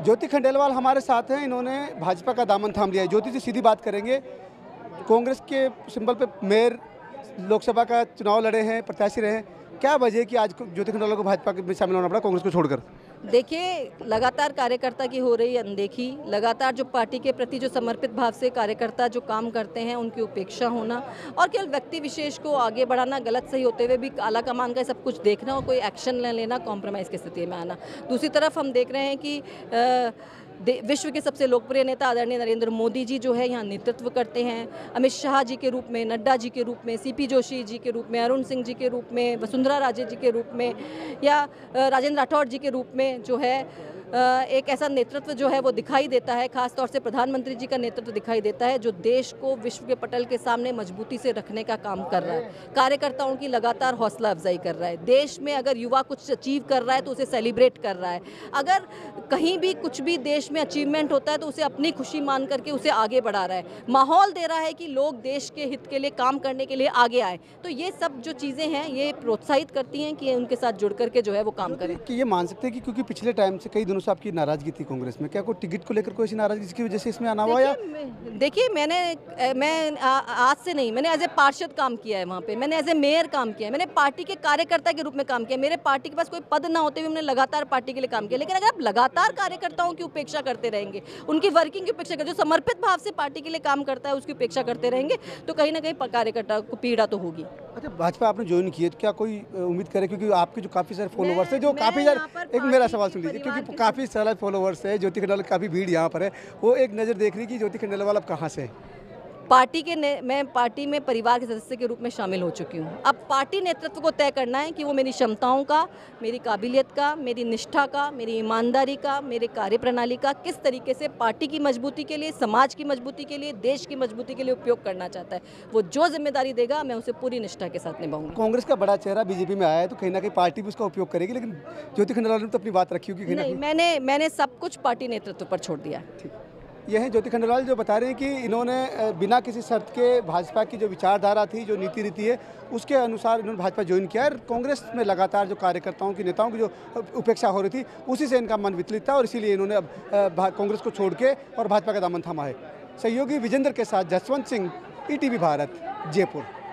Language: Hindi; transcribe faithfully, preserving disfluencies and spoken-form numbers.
ज्योति खंडेलवाल हमारे साथ हैं, इन्होंने भाजपा का दामन थाम लिया है। ज्योति से सीधी बात करेंगे। कांग्रेस के सिंबल पे मेयर लोकसभा का चुनाव लड़े हैं, प्रत्याशी रहे हैं, क्या वजह है कि आज ज्योति खंडेलवाल को भाजपा में शामिल होना पड़ा कांग्रेस को छोड़कर? देखिए, लगातार कार्यकर्ता की हो रही अनदेखी, लगातार जो पार्टी के प्रति जो समर्पित भाव से कार्यकर्ता जो काम करते हैं उनकी उपेक्षा होना और केवल व्यक्ति विशेष को आगे बढ़ाना, गलत सही होते हुए भी आला कमान का सब कुछ देखना और कोई एक्शन न लेना, कॉम्प्रोमाइज़ की स्थिति में आना। दूसरी तरफ हम देख रहे हैं कि आ, विश्व के सबसे लोकप्रिय नेता आदरणीय नरेंद्र मोदी जी जो है यहाँ नेतृत्व करते हैं। अमित शाह जी के रूप में, नड्डा जी के रूप में, सीपी जोशी जी के रूप में, अरुण सिंह जी के रूप में, वसुंधरा राजे जी के रूप में या राजेंद्र राठौड़ जी के रूप में जो है एक ऐसा नेतृत्व जो है वो दिखाई देता है। खास तौर से प्रधानमंत्री जी का नेतृत्व दिखाई देता है जो देश को विश्व के पटल के सामने मजबूती से रखने का काम कर रहा है। कार्यकर्ताओं की लगातार हौसला अफजाई कर रहा है। देश में अगर युवा कुछ अचीव कर रहा है तो उसे सेलिब्रेट कर रहा है। अगर कहीं भी कुछ भी देश में अचीवमेंट होता है तो उसे अपनी खुशी मान करके उसे आगे बढ़ा रहा है, माहौल दे रहा है कि लोग देश के हित के लिए काम करने के लिए आगे आए। तो ये सब जो चीज़ें हैं ये प्रोत्साहित करती हैं कि उनके साथ जुड़ करके जो है वो काम करें। कि ये मान सकते हैं कि क्योंकि पिछले टाइम से कई दिनों से आपकी नाराजगी थी कांग्रेस में, क्या कोई टिकट को लेकर कोई ऐसी नाराजगी जिसकी वजह से इसमें आना हुआ? या देखिए, मैंने मैं आ, आज से नहीं, मैंने एज ए पार्षद काम किया है वहाँ पे, मैंने एज ए मेयर काम किया है, मैंने पार्टी के कार्यकर्ता के रूप में काम किया। मेरे पार्टी के पास कोई पद ना होते हुए हमने लगातार पार्टी के लिए काम किया। लेकिन अगर आप लगातार कार्यकर्ताओं की उपेक्षा करते रहेंगे, उनकी वर्किंग की उपेक्षा करते, जो समर्पित भाव से पार्टी के लिए काम करता है उसकी उपेक्षा करते रहेंगे तो कहीं ना कहीं कार्यकर्ता को पीड़ा तो होगी। अच्छा, भाजपा आपने ज्वाइन की है तो क्या कोई उम्मीद करे, क्योंकि आपके जो काफी सारे फॉलोवर्स है, जो काफी सारे, एक मेरा सवाल सुन लीजिए, क्योंकि काफी सारे फॉलोवर्स है, ज्योति खंडेलवाल काफी भीड़ यहाँ पर है, वो एक नज़र देख रही कि ज्योति खंडेलवाल अब कहाँ से है। पार्टी के मैं पार्टी में परिवार के सदस्य के रूप में शामिल हो चुकी हूँ। अब पार्टी नेतृत्व को तय करना है कि वो मेरी क्षमताओं का, मेरी काबिलियत का, मेरी निष्ठा का, मेरी ईमानदारी का, मेरे कार्यप्रणाली का किस तरीके से पार्टी की मजबूती के लिए, समाज की मजबूती के लिए, देश की मजबूती के लिए उपयोग करना चाहता है। वो जो जिम्मेदारी देगा मैं उसे पूरी निष्ठा के साथ निभाऊंगी। कांग्रेस का बड़ा चेहरा बीजेपी में आया है तो कहीं ना कहीं पार्टी भी उसका उपयोग करेगी, लेकिन ज्योति खंडेलवाल ने तो अपनी बात रखी होगी। नहीं, मैंने मैंने सब कुछ पार्टी नेतृत्व पर छोड़ दिया। ठीक, यह है ज्योति खंडेलवाल जो बता रहे हैं कि इन्होंने बिना किसी शर्त के भाजपा की जो विचारधारा थी, जो नीति रीति है, उसके अनुसार इन्होंने भाजपा ज्वाइन किया है। कांग्रेस में लगातार जो कार्यकर्ताओं की, नेताओं की जो उपेक्षा हो रही थी, उसी से इनका मन विचलित था और इसीलिए इन्होंने अब कांग्रेस को छोड़ के और भाजपा का दामन थामा है। सहयोगी विजेंद्र के साथ Jaswant Singh, E T V Bharat, Jaipur.